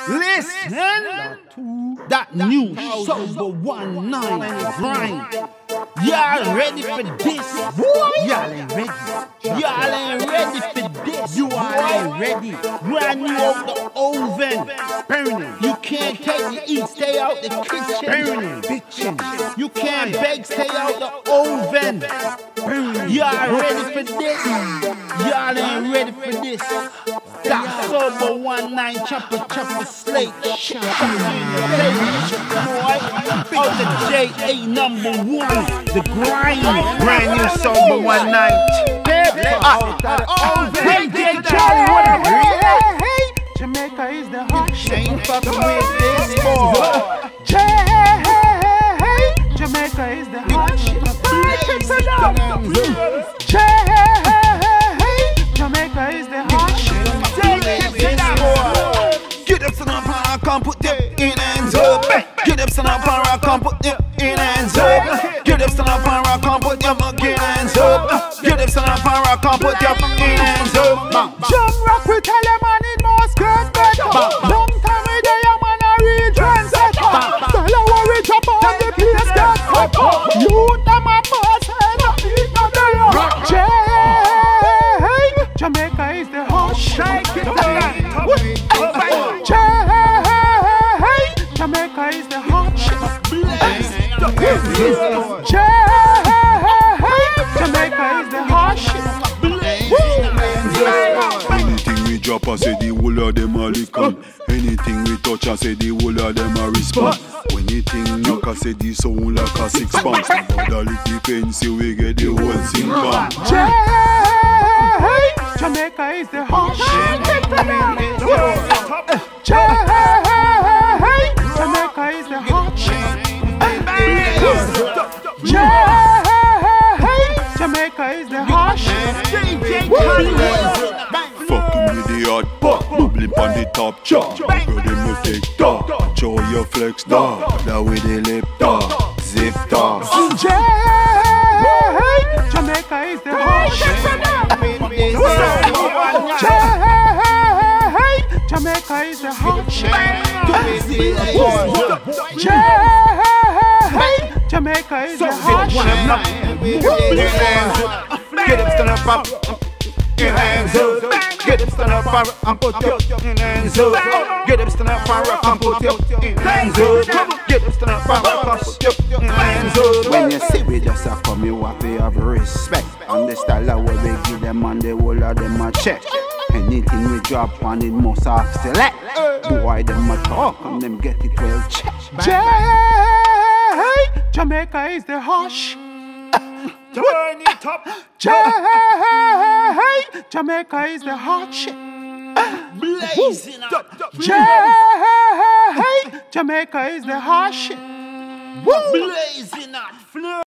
Listen to that new Sober 19 grind. Y'all ready for this? Y'all ain't ready. Y'all ain't ready for this. You all ain't ready. Brand new out the oven. Burning. You can't take the eat, stay out the kitchen. Burning. Bitchin'. You can't beg, stay out the oven. Burning. Y'all ready for this? Y'all ain't ready for this. That Sober 19 chopper slate. Out the J.A. #1. The grind. Brand new Sober 19. Hey, J. Charlie, what up? Hey, Jamaica is the hot shit. Ain't fucking with this boy. Hey, Jamaica is the hot shit. Jamaica is the hot shit. Get up, son of a come put them in hands up. Get up, son of a come put them in hands up. Get up, son of a come put them in hands up. Get up, son of a come put them in hands up. Jump rock, we tell them man it must get better. Long time we there, a man a real trendsetter. Tell her what we chop on the place get cut. You them a boss head up, eat no day. Jamaica is the hot shit. Jamaica is the hot shit. Jamaica is the hot shit. Anything we drop and say the whole of them a lick on. Anything we touch and say the whole of them a respond. When you think knock and say the sound like a 6 pounds. About a little pencil we get the whole thing gone. Jamaica is the hot shit. Jamaica is the hot shit. Jamaica is the hot shit. Fucking with the hot pot, bubbling on the top chop. Girl, them no fake talk. Show your flex dog. That with the lip dog, zip dog. Jamaica is the hot shit. Jamaica is the hot shit. Jamaica is the hot shit. Get up, stand up, in hands up. Get up, stand up, and put your hands up. Get up, stand up, and put your hands up. Get up, stand up, and put your hands up. When you see we just a come, you have to have respect. On the style of what we give them and the whole of them a check. Anything we drop on it must have select. Boy them a talk and them get it well checked. Jamaica is the hush. Turn it up. Jamaica is the hot shit. Blazing up. Jamaica is the hot shit. Blazing up.